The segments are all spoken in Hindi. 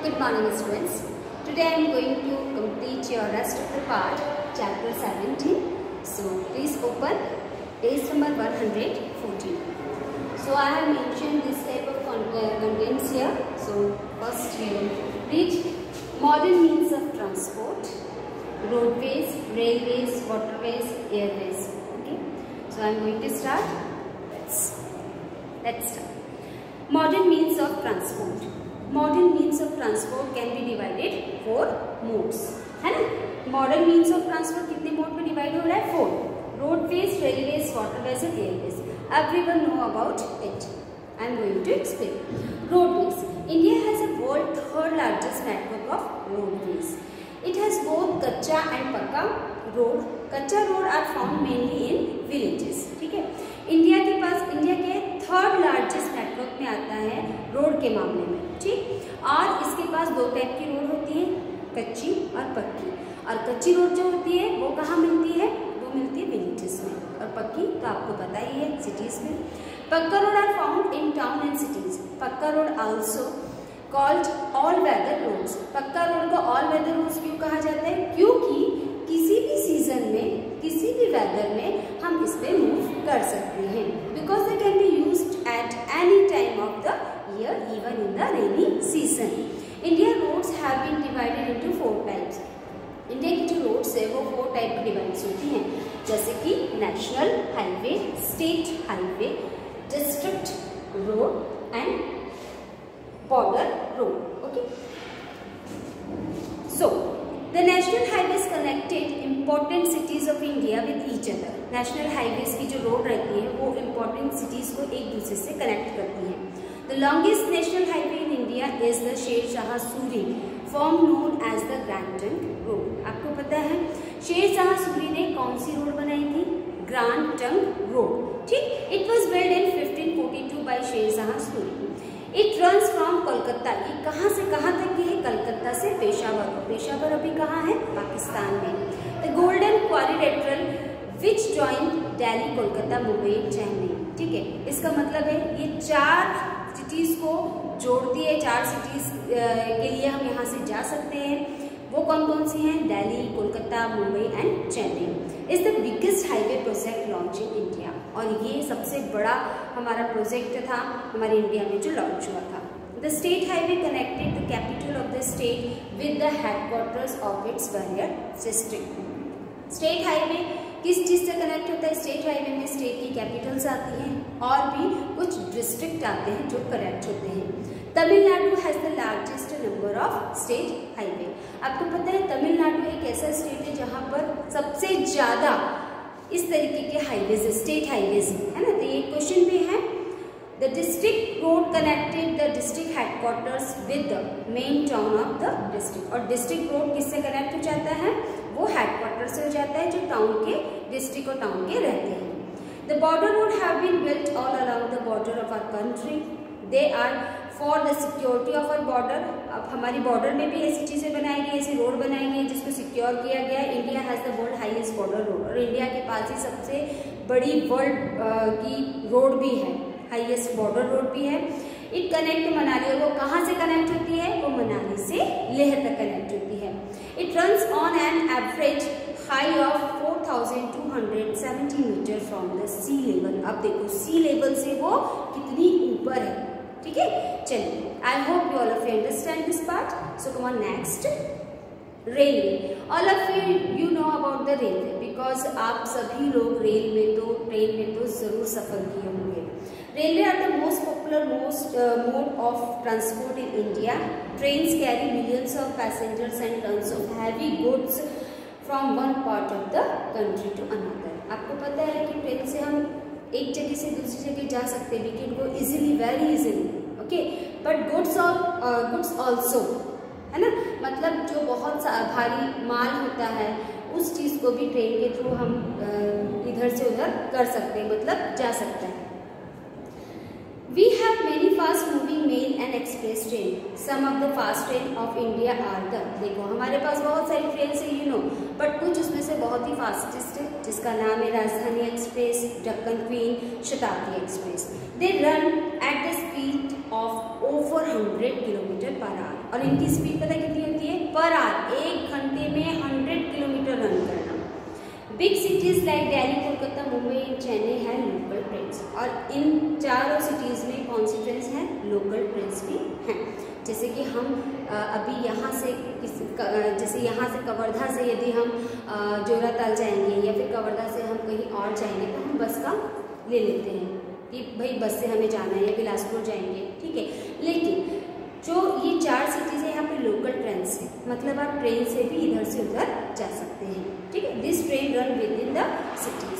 Good morning students. Today I am going to complete your rest of the part, chapter 17. So please open page number 114. So I have mentioned this type of contents here. So first we will read modern means of transport, roadways, railways, waterways, airways. Okay. So I am going to start. Let's start. Modern means of transport. Modern means of transport can be divided 4 modes, है ना? Modern means of transport कितने मोड में डिवाइड हो रहा है? 4. Roadways, railways, waterways and airways. Everyone know about it. I am going to explain. Roadways. India has a world third largest network of roadways. It has both कच्चा and पक्का road. कच्चा road are found mainly in villages. ठीक है? इंडिया के थर्ड लार्जेस्ट नेटवर्क में आता है रोड के मामले में, ठीक। और इसके पास 2 टाइप की रोड होती है, कच्ची और पक्की। और कच्ची रोड जो होती है वो कहाँ मिलती है? वो मिलती है विलेजेस में, और पक्की तो आपको पता ही है सिटीज में। Pucca road are found in town and cities. Pucca road also called all weather roads. Pucca road को ऑल वेदर रोड्स क्यों कहा जाता है? क्योंकि किसी भी सीजन में, किसी भी वेदर में हम इस पे मूव कर सकते हैं, because they can be used at any time of the year, even in the rainy season. India roads have been divided into 4 types. India की जो रोड्स है वो 4 टाइप की डिवाइड्स होती हैं, जैसे कि national highway, state highway, district road and border road. Okay, so The national highways connected important cities of India with each other. National highways की जो रोड रहती है वो important cities को एक दूसरे से कनेक्ट करती हैं। The longest national highway in India is the Sher Shah Suri, form known as the Grand Trunk Road. आपको पता है शेर शाह सूरी ने कौन सी रोड बनाई थी? ग्रैंड ट्रंक रोड, ठीक। It was built in 1542 by Sher Shah Suri. It runs from Kolkata. ये कहाँ से कहाँ तक की है? कलकत्ता से पेशावर। पेशावर अभी कहाँ है? पाकिस्तान में। The Golden Quadrilateral which join Delhi, Kolkata, Mumbai, Chennai, ठीक है। इसका मतलब है ये 4 सिटीज को जोड़ती है। 4 सिटीज के लिए हम यहाँ से जा सकते हैं। वो कौन कौन सी हैं? Delhi, Kolkata, Mumbai and Chennai. Is the biggest highway project launch in India. और ये सबसे बड़ा हमारा प्रोजेक्ट था हमारे इंडिया में जो लॉन्च हुआ था। The state highway connected the capital of the state with the headquarters of its various district. State highway किस चीज से कनेक्ट होता है? स्टेट हाईवे में स्टेट की कैपिटल्स आती हैं और भी कुछ डिस्ट्रिक्ट आते हैं जो कनेक्ट होते हैं। Tamil Nadu has the largest number of state highway. आपको पता है तमिलनाडु एक ऐसा स्टेट है जहां पर सबसे ज्यादा इस तरीके के हाईवेज, स्टेट हाईवेज है ना। तो ये क्वेश्चन भी है। The district road connected the district headquarters with the main town of the district. और डिस्ट्रिक्ट रोड किससे कनेक्ट हो जाता है? वो हेडक्वार्टर से हो जाता है जो टाउन के, डिस्ट्रिक्ट और टाउन के रहते हैं। The border road have been built all around the border of our country. They are for the security of our border. अब हमारी बॉर्डर में भी ऐसी चीजें बनाई गई, ऐसी रोड बनाई गई जिसको सिक्योर किया गया है। India has the world highest border road, और इंडिया के पास ही सबसे बड़ी वर्ल्ड की रोड भी है, हाईएस्ट बॉर्डर रोड भी है। इट कनेक्ट मनाली, और वो कहाँ से कनेक्ट होती है? वो मनाली से लेह तक कनेक्ट होती है। It runs on an average high of 4270 metre from the sea level. अब देखो सी लेवल से वो कितनी ऊपर है, ठीक है। चलिए, I hope you all of you understand this part. So come on next, railway. All of you know about the railway, because आप सभी लोग रेल में तो, ट्रेन में तो जरूर सफर किए होंगे। Railway are the most popular mode of transport in India. Trains carry millions of passengers and tons of heavy goods from one part of the country to another. आपको पता है कि ट्रेन से हम एक जगह से दूसरी जगह जा सकते हैं, we can go easily, very easily, okay. But goods also, है ना, मतलब जो बहुत भारी माल होता है उस चीज को भी ट्रेन के थ्रू हम इधर से उधर कर सकते हैं, मतलब जा सकता है। We have many fast moving mail and express train. Some of the fast train of India are the, देखो हमारे पास बहुत सारी ट्रेन है, you know, बट कुछ उसमें से बहुत ही फास्टेस्ट है जिसका नाम है Rajdhani express, Deccan queen, Shatabdi express. They run at the speed of over 100 kilometre per hour. और इनकी स्पीड पता कितनी होती है? पर आवर 1 घंटे में 100 किलोमीटर रन करना। Big cities like Delhi, Kolkata, Mumbai and Chennai है लोकल ट्रेन्स, और इन चारों सिटीज में कौन सी ट्रेन्स हैं? लोकल ट्रेन्स भी हैं। जैसे कि हम अभी यहाँ से जैसे यहाँ से कवर्धा से यदि हम जोराताल जाएंगे या फिर कवर्धा से हम कहीं और जाएंगे तो हम बस का ले लेते हैं कि भाई बस से हमें जाना है, या बिलासपुर जाएंगे, ठीक है। लेकिन जो ये 4 सिटीज है यहाँ पे लोकल ट्रेन है, मतलब आप ट्रेन से भी इधर से उधर जा सकते हैं, ठीक है। This train run within the cities.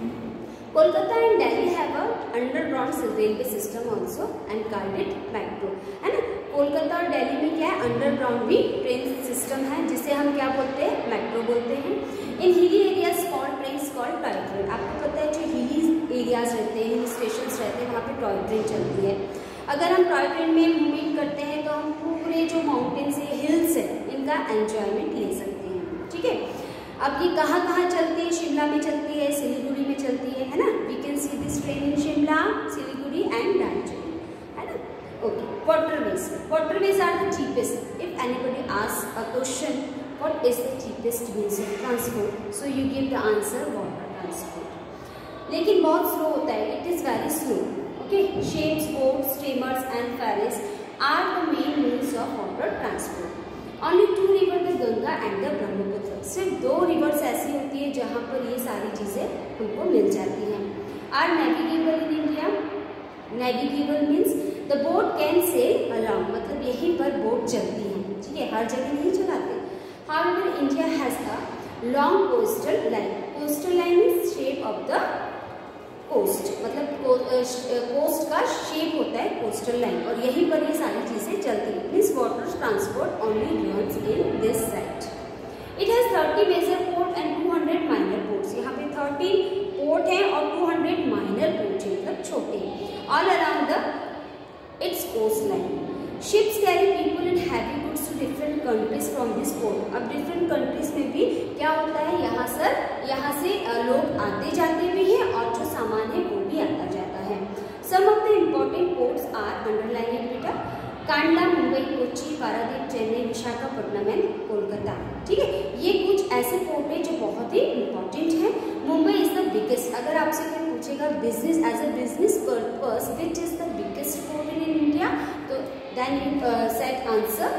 Kolkata and Delhi have a underground railway system also and called it metro, है ना। कोलकाता और दिल्ली में क्या है? अंडरग्राउंड भी ट्रेन सिस्टम है, जिसे हम क्या बोलते हैं? मेट्रो बोलते हैं। In hilly areas called trains called toy train. आपको पता है जो हिली एरियाज रहते हैं, हिल स्टेशन रहते हैं, वहाँ पे टॉय ट्रेन चलती है। अगर हम टॉय ट्रेन में मूवमेंट करते हैं तो हम पूरे जो माउंटेन्स है, हिल्स है, इनका एंजॉयमेंट ले सकते हैं, ठीक है। अब ये कहाँ कहाँ चलती है? शिमला में चलती है, सिलीगुड़ी में चलती है ना। We can see this train in Shimla, Siliguri and Darjeeling, है ना। Okay, waterways are the cheapest. If anybody asks a question, what is the cheapest means of transport? So you give the answer water transport. लेकिन बहुत स्लो होता है, it is very slow. Okay, ships, boats, steamers and ferries are the main means of water transport. Only 2 rivers, the Ganga and the Brahmaputra. सिर्फ 2 रिवर्स ऐसी होती है जहाँ पर ये सारी चीजें हमको मिल जाती हैं। Are navigable in India? Navigable means the boat can sail along, मतलब यहीं पर बोट चलती है, ठीक है, हर जगह नहीं चलाते। However, India has a long coastal line. Coastal line is shape of the coast, मतलब कोस्ट का शेप होता है कोस्टल लाइन, और यहीं पर ये सारी चीजें चलती हैं। Means water transport only runs in this site. It has 30 major port and 200 minor ports. यहाँ पे 30 पोर्ट है और 200 माइनर पोर्ट है, मतलब छोटे, all around the its coast line. Ships carry people and heavy goods to different countries from this port. अब डिफरेंट कंट्रीज में भी क्या होता है? यहाँ से लोग आते जाते भी हैं और जो सामान है वो भी आता जाता है। Some of the important ports are underline बेटा, कांडला, मुंबई, कोच्चि, पारादीप, चेन्नई, विशाखापट्टनम एंड कोलकाता, ठीक है। ये कुछ ऐसे पोर्ट है जो बहुत ही इम्पोर्टेंट है। Mumbai is the biggest. अगर आपसे कोई पूछेगा business as a business purpose which is the biggest port in India, तो then you set answer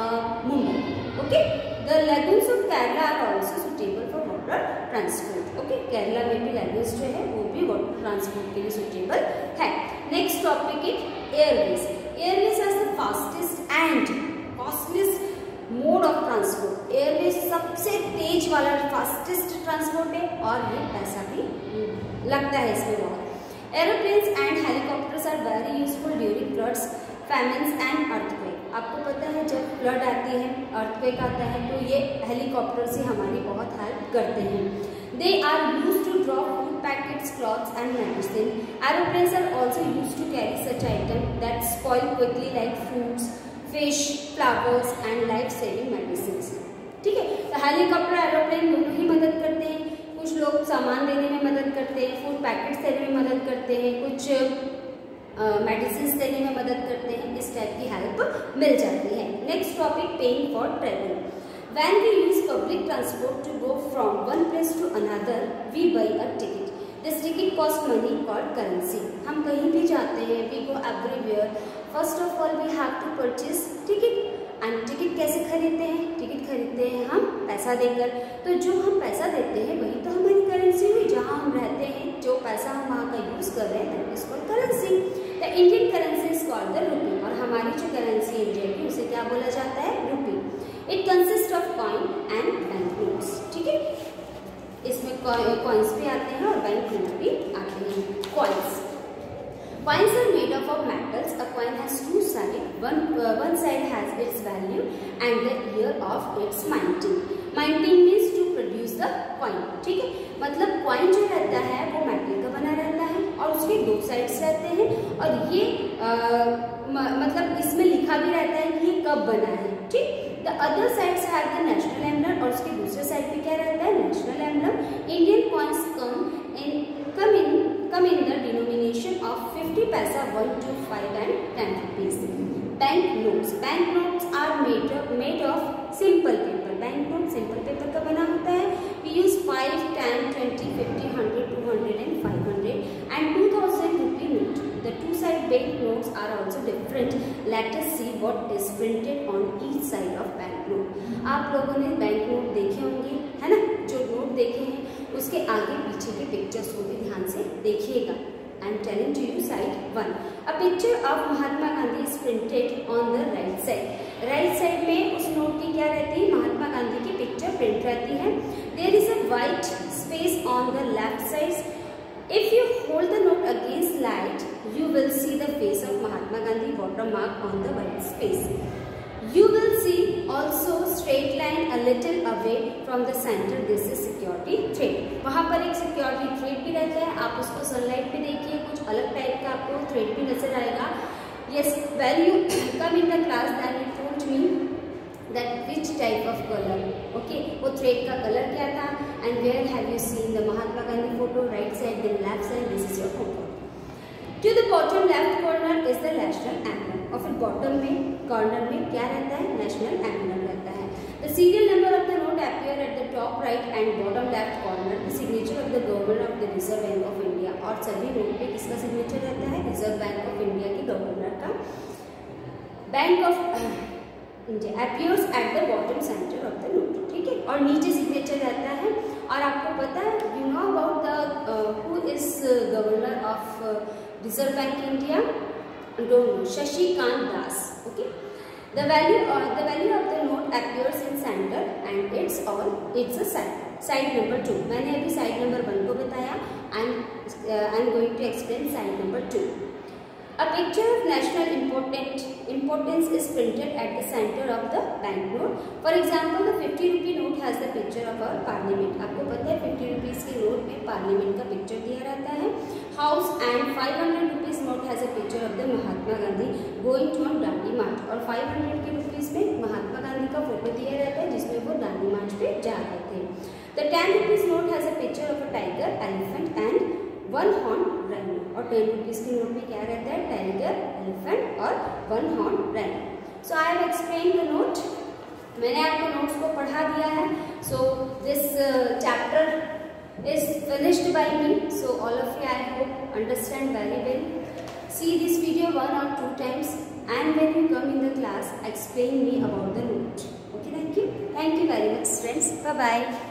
Mumbai, okay. The lagoons of Kerala are also suitable for water transport, okay. Kerala में भी लेगून्स जो है वो भी वाटर ट्रांसपोर्ट के लिए सुटेबल है। Next topic is airways. Airways is the fastest and costliest mode of transport. Airways सबसे तेज वाला फास्टेस्ट ट्रांसपोर्ट है और ये पैसा भी लगता है इसमें बहुत। Aeroplanes and helicopters are very useful during floods, famines and earthquake. आपको पता है जब फ्लड आती है, अर्थक्वेक आता है, तो ये हेलीकॉप्टर से हमारी बहुत हेल्प करते हैं। They are use to drop food packets, clothes and medicine. Aeroplanes are also use to carry such item that spoil quickly like fruits, fish, flowers and life saving medicine, ठीक है। तो हेलीकॉप्टर, एरोप्लेन दोनों ही मदद करते हैं। कुछ लोग सामान देने में मदद करते हैं, फूड पैकेट्स देने में मदद करते हैं, कुछ मेडिसिन देने में मदद करते हैं, इस टाइप की हेल्प मिल जाती है। Next topic, paying for travel. When we use public transport to go from one place to another, we buy a ticket. This ticket costs money called currency. हम कहीं भी जाते हैं, we go everywhere. First of all, we have to purchase ticket. And ticket कैसे खरीदते हैं? टिकट खरीदते हैं हम पैसा देकर। तो जो हम पैसा देते हैं वही तो हमारी करेंसी हुई। जहाँ हम रहते हैं, जो पैसा हम वहाँ का यूज कर रहे हैं, that is called currency. The Indian currency is called the rupee, और हमारी जो करेंसी इंडिया की उसे क्या बोला जाता है? Rupee. It consist of coin and bank notes, ठीक है। इसमें कॉइन्स भी आते हैं और बैंक नोट भी आते हैं। Coins are made up of metals. A coin has 2 sides. One side has its value and the year of its minting. Minting means to produce the coin, ठीक है। मतलब कॉइन जो रहता है वो मेटल का बना रहता है और उसके 2 साइड्स रहते हैं, और ये मतलब इसमें लिखा भी रहता है कि ये कब बना है, ठीक। The other sides have the national emblem, और उसके दूसरे साइड पे क्या रहता है? National emblem. Indian coins come in the denomination of 50 paisa, 1 to 5 and 10 rupees. Bank notes are simple paper, bank note simple paper का बना होता है। We use 5, 10, 20, 50, 100, 200 and 500 and 2000 rupee note. The two-side bank notes are also different. Let us see what is printed on each side of bank note. आप लोगों ने बैंक नोट देखे होंगे, है ना? जो नोट देखे हैं उसके आगे पीछे के पिक्चर्स को भी ध्यान से देखिएगा। I am telling to you side 1. A picture of Mahatma Gandhi is printed on the right side. Right side में उस नोट की क्या रहती है? महात्मा गांधी की पिक्चर प्रिंट रहती है। There is a white space on the left side. If you hold the note against light, you will see the face of Mahatma Gandhi watermark on the white space. You will see also straight line a little away from the center. This is security thread. वहाँ पर एक security thread भी रहता है, आप उसको sunlight पे देखिए, कुछ अलग टाइप का आपको thread भी नजर आएगा। Yes, when you come in the class, then you told me that which type of color. Okay, वो thread का color क्या था? And where have you seen the Mahatma Gandhi photo? Right side, then left side. This is your photo. To the bottom left corner is the national emblem. और फिर बॉटम में कॉर्नर में क्या रहता है? नेशनल एम्बलम रहता है। The serial number of the note appear at the top right and bottom left corner. The signature of the governor of the reserve bank of India. और सभी नोट पे किसका सिग्नेचर रहता है? रिजर्व बैंक ऑफ इंडिया के गवर्नर का। Bank of India appears at the bottom centre of the note, ठीक है। और नीचे सिग्नेचर रहता है। और आपको पता है, you know about the who is governor of reserve bank India? Don't know. Shashikant Das. Okay. The value of the note appears in center and it's a side. Side number 2. मैंने अभी side number 1 को बताया. I'm going to explain side number 2. A picture of national importance is printed at the center of the banknote. For example, the 50 rupee note has the picture of our parliament. आपको पता है 50 rupees के नोट में पार्लियामेंट का पिक्चर दिया रहता है। House and 500 rupees note has a picture of the Mahatma Gandhi going to on Dandi March. और 500 के rupees में महात्मा गांधी का फोटो दिया रहता है जिसमें वो दांडी मार्च पे जा रहे थे। The 10 rupees note has a picture of a tiger, elephant and one horn rhino. और 10 rupees के नोट में क्या रहता है? टाइगर, एलिफेंट और one horn rhino. So I have explain the note. मैंने आपको नोट्स को पढ़ा दिया है। So this chapter is finished by me. So all of you I hope understand very well. See this video 1 or 2 times and when you come in the class explain me about the note. Okay, thank you very much friends. Bye bye.